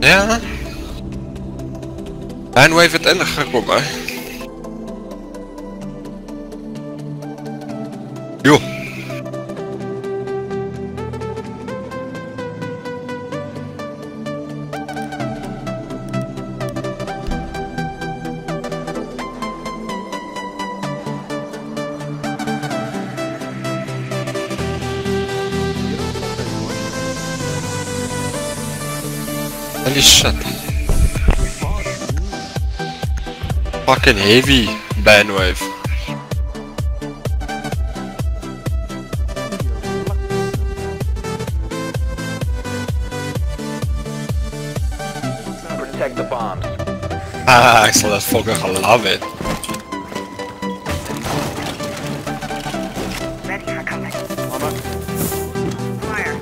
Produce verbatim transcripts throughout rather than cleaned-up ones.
Ja. Bandwave het ingekom, hè. Jo. Holy shit. Fucking heavy bandwave. Protect the bombs. Ah, I saw that fucking love it. Ready for combat. Fire.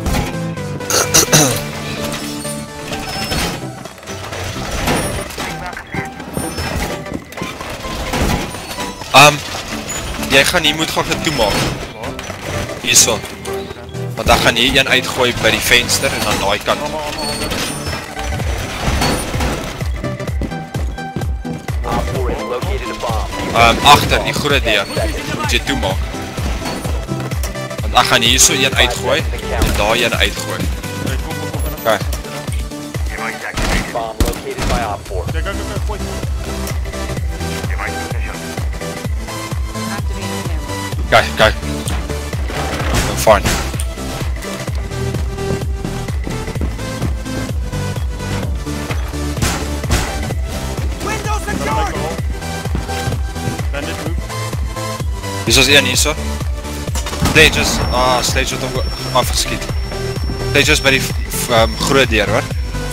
Um, jy gaan hier moet gaan dit toemaak. Hierso. Want dan gaan hier een uitgooi by die venster en aan daai kant. Um, agter die groot deur moet jy toemaak. Want dan gaan hierso een uitgooi en daai een uitgooi. Okay. Bomb located by op four. Okay, okay. I'm fine. Windows secured! Hier is een hierso. Stages, ah, stage het hom afgeskiet. Stages by die um, groot deur, hoor.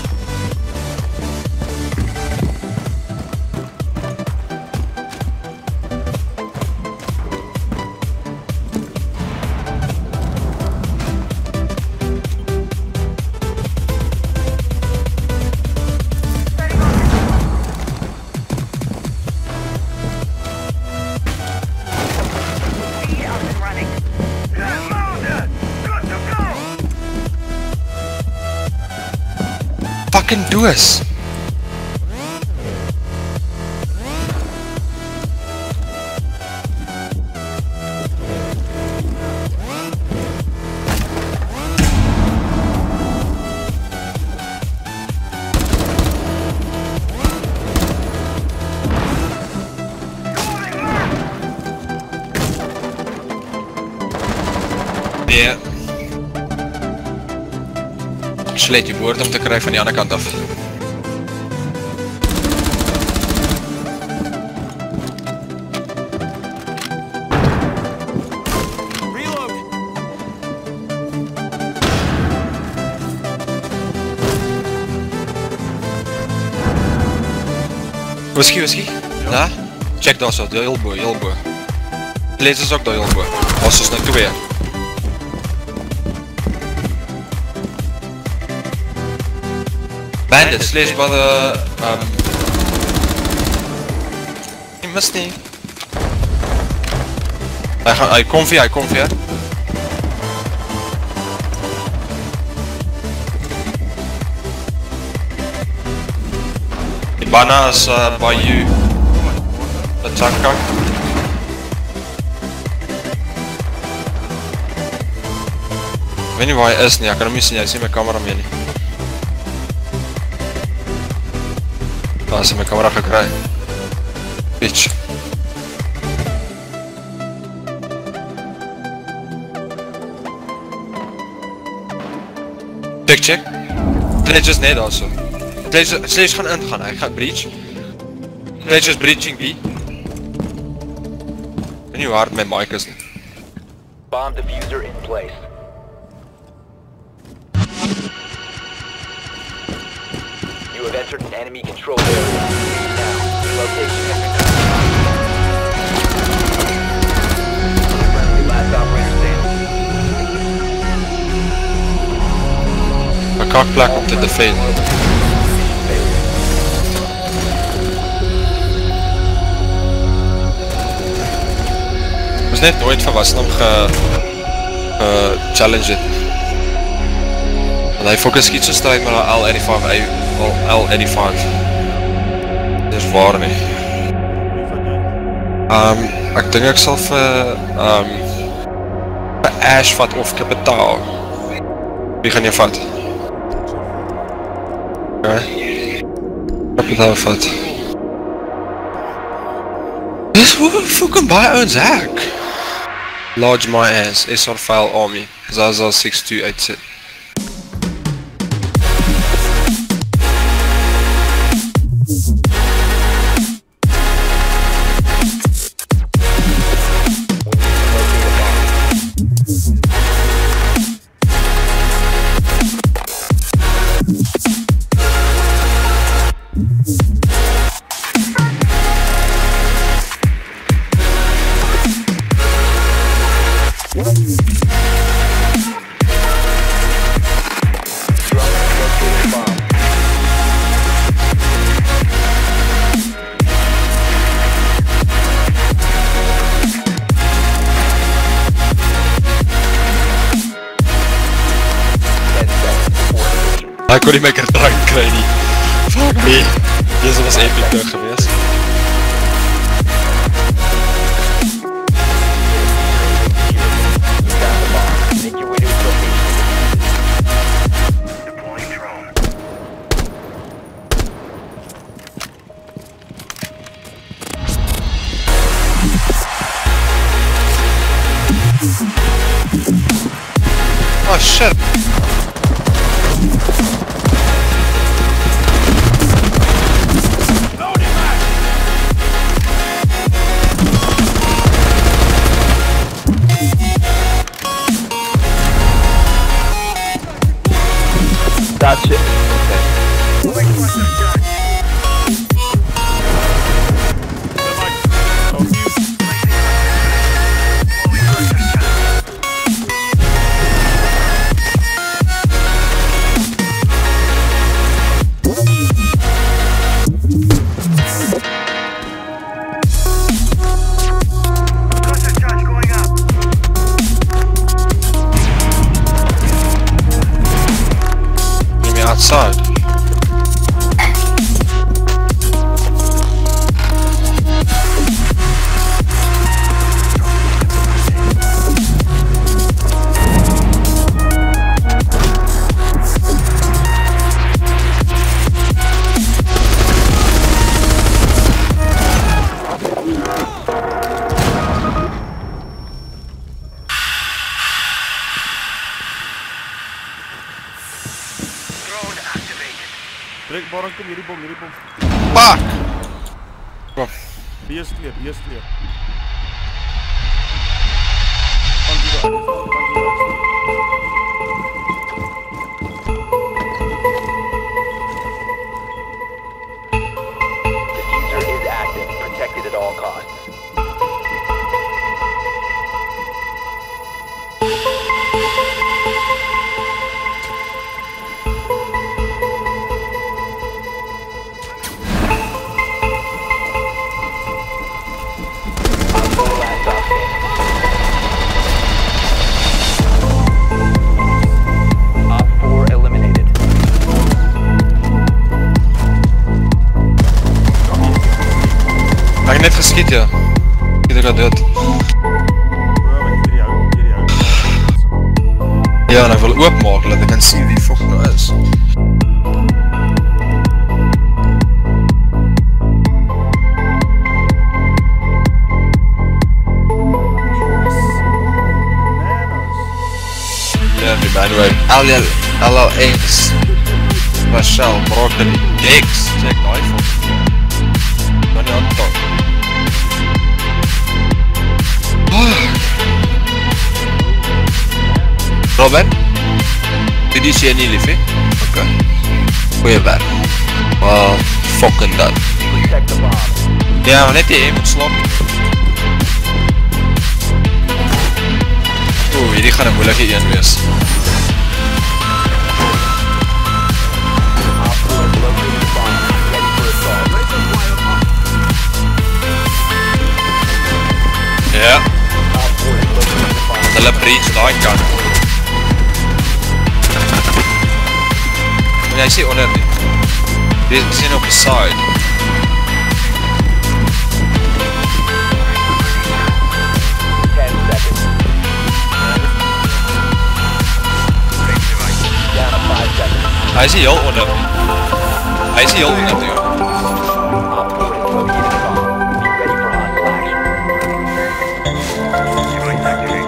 Fucking doos. Nee. Sluit die boord om te kry van die ander kant af. Reload! Whisky, whisky? Ja? Check daar so, die heel bo, heel bo. Lees is ook daar heel bo. As is nou twee. Bandits, slash by the um Jy mis nie. Hy gaan, hy kom vir, hy kom vir. Die banner is uh, by you. The tanker. Ek weet nie waar hy is nie, ek kan hom nie sien, hy sien my camera mee nie. Daar is my camera gekry. Bitch. Check, check. Sledge is net daar so. Sledge, sledge gaan ingaan, hy gaan breach. Sledge is breaching B. Ek weet nie hoe hard my mic is nie. Bomb diffuser in place. You have entered an enemy control area. Now, your location has been confirmed. Friendly last operator standing. My cock plak om te defend. Ek was net nooit verwassen om ge... ge... challenge het. Want Want hy fokus skiet so strijd met die L eighty-five, L eighty-five. Dit is waar nie. Um, ek dink ek sal vir, um, vir Ash vat of Kapitaal. Wie gaan jy vat? Okay. Kapitaal vat. Dis hoe fucking baie ouens hek. Lodge my ass, S R file army, Zaza six two eight six. Ek kon nie my kertank kry nie. Fuck me. Deze was epic terug geweest. Oh shit. That's it. Outside. Dregor, kom hierdie bom, hierdie bom. Fuck! Kom. B is clear, B is clear. Kan die daar, kan die daar. Diffuser is active, protected at all costs. Ek het net geskiet, ja. Ek het er dood. Ja, en ek wil oopmaak, dat ek kan sien wie fuck nou is. Ja, die man L L X Rachel, Broccoli, Dex, check die iPhone. Kan nie aantak. Robert? Dit is jy nie lief, he? Ok. Goeie werk. Well, fucking dat. Ja, maar net jy moet slaap. Oeh, hierdie gaan een moeilike een wees. Ja. Hulle breach daai kant. Nee, hy sê onder nie. Dit is nie op die side. ten seconds. Down to five seconds. Hy is nie heel onder nie. Hy is nie heel onder nie. Op four has located a bomb. Be ready for hostile action.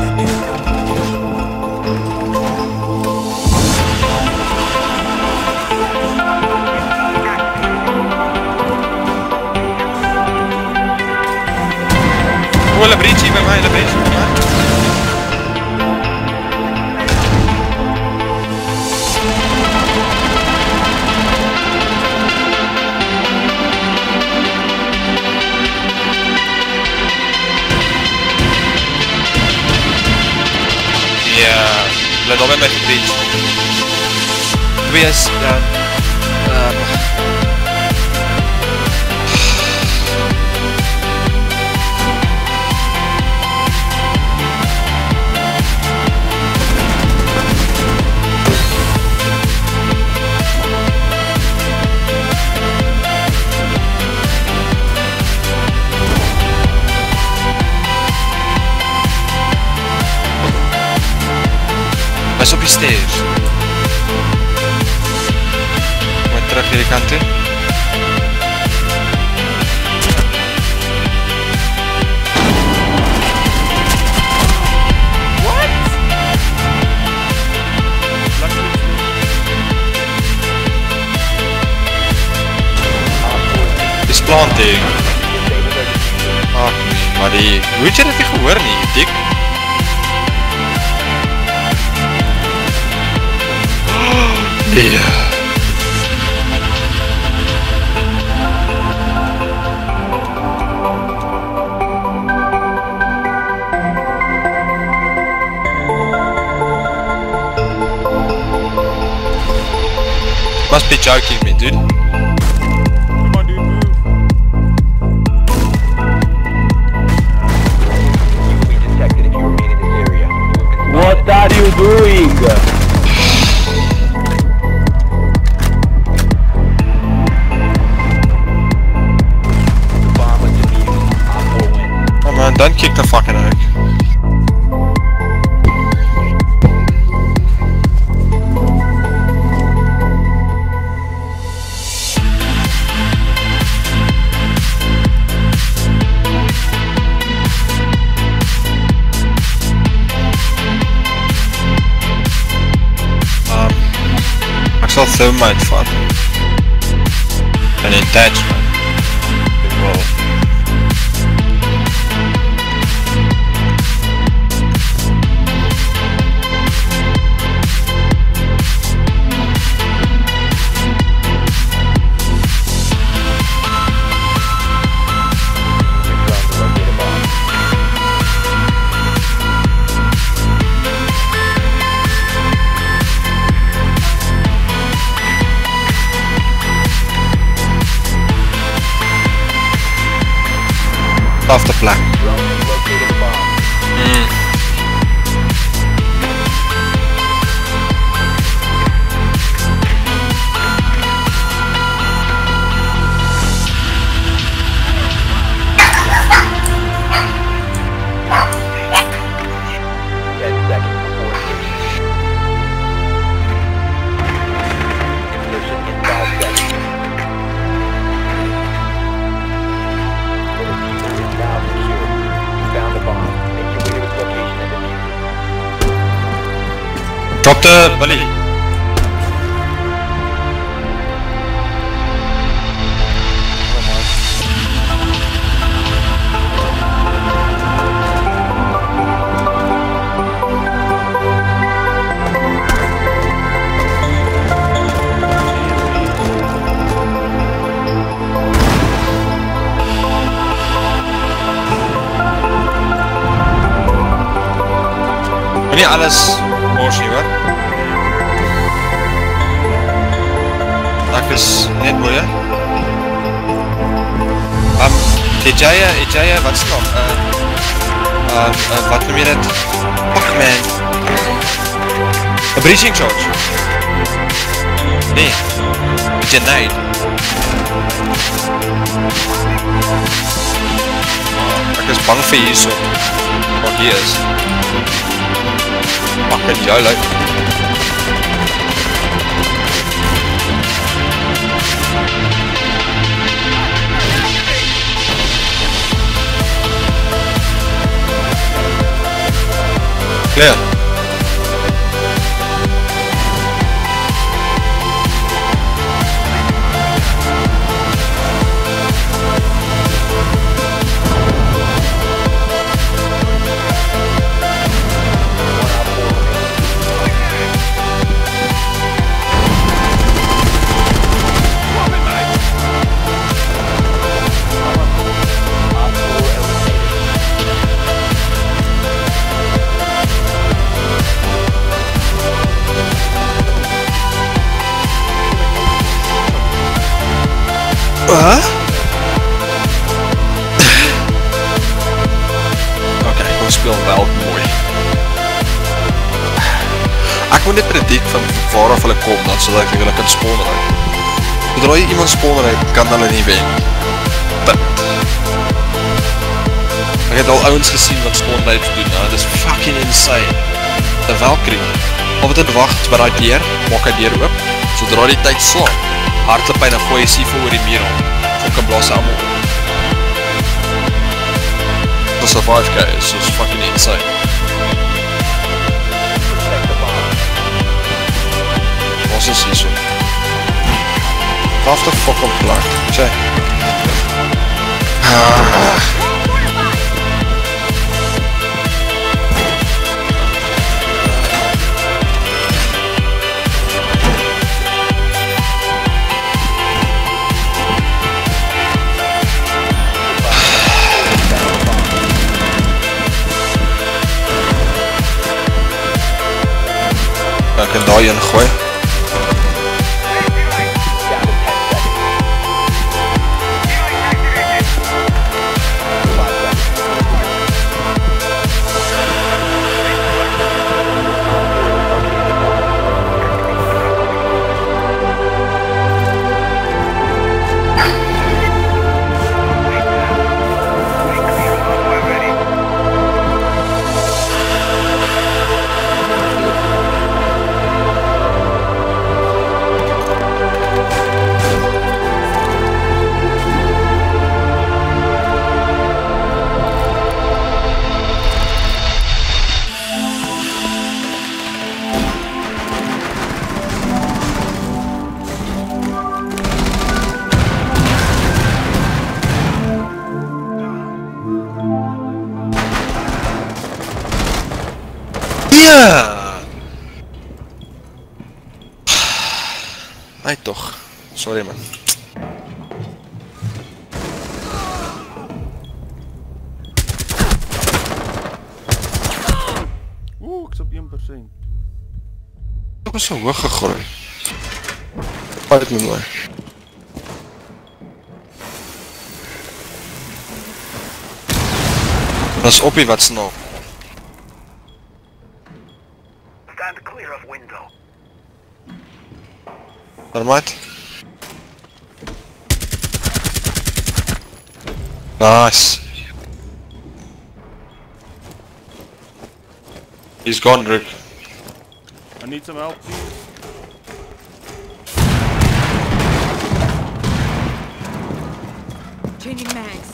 Oh, hulle breach hier by my, hulle breach hier by my. Ja, hulle daar by my gebreach. Twee is, ja, um, Hy's op die stairs. Kom terug hierdie kant toe. What? Dis planting. Ach nee, maar die... Hoe het jy dit nie gehoor nie, dik? Nee. Must be joking me, dude. Come on, dude, move. You will be detected if you remain in this area. You have been What are you doing? Man, don't kick the fucking egg. Um, ek sal thermite van. An attachment. Well. Off the plek. Mm. ten seconds before ignition. Ignition in five seconds. The diffuser is now secure. You found the bomb. Make your way to its location and defuse it. Drop the bully. Nie alles mors nie hoor. Ek is net mooi hè. Um, het jy, het jy, wat is nog? Uh, uh, uh, wat noem jy dit? Fuck man. A breaching charge. Nee, met jy neid. Ek is bang vir hier so. Wat hier is. Pak in jou luid. Clear. Huh? Ok, ek wil speel wel mooi. Ek moet net predict van waaraf hulle kom, dan sodat ek hulle kan spawnen uit. Zodra jy iemand spawnen uit, kan hulle nie wen. Punt. Ek het al ouwens gesien wat spawn uit doen, nou, dit is fucking insane. De Valkyrie, al wat het wacht by die deur, maak die deur oop, zodra die tyd slaan. Hardloop hy en gooi jy sievel oor die muur om. Fucking blaas allemaal op. The survive guys, is fucking insane. Wat is hier so? Half the fuck op plak. Sê. Ah. Ek kan daar in gooi. Nee toch, sorry man. Oeh, ik zat op één procent. Ik was zo hoog gegooid. Fight met mij. Dat is op je wat snel. Stand clear of window. Thermite. Nice. He's gone, Rick. I need some help, please. Changing mags.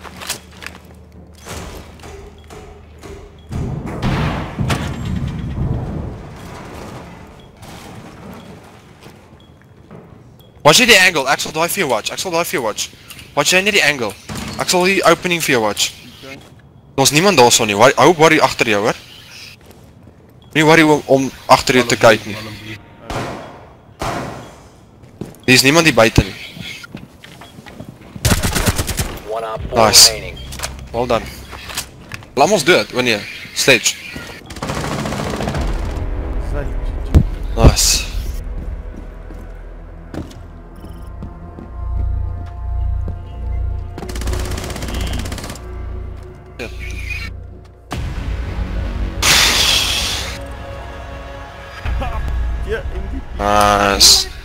Watch jy die angle, ek sal die vir jou watch, ek sal die vir jou watch. Watch jy nie die angle, ek sal die opening vir jou watch. Okay. Daar is niemand daar so nie, I hope worry achter jou hoor. Nie worry om, om achter jou te kyk nie. Hier is niemand die buiten nie. Nice. Well done. Laat ons dood, o nee, sledge. Nice. Yeah, M V P. Nice.